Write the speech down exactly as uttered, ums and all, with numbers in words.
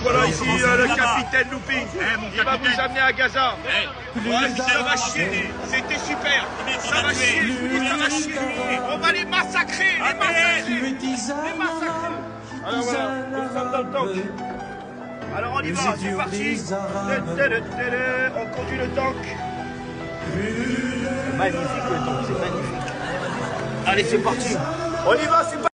Voilà ici euh, le capitaine Looping. Il va vous amener à Gaza. Voilà, ça va chier. C'était super. Ça va chier. Je vous dis, ça va chier. On va les massacrer. Les massacrer. Les massacrer. Alors voilà, nous sommes dans le tank. Alors on y va, c'est parti. On conduit le tank. C'est magnifique le tank, c'est magnifique. Allez, c'est parti. On y va, c'est parti.